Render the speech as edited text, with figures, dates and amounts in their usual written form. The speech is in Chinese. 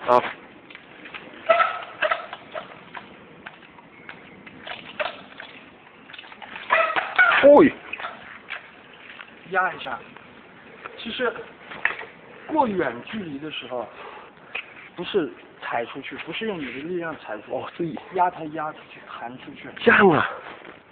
啊。哦。 压一下。其实过远距离的时候，不是踩出去，不是用你的力量踩出去， 哦，是压它压出去，弹出去。 这样啊。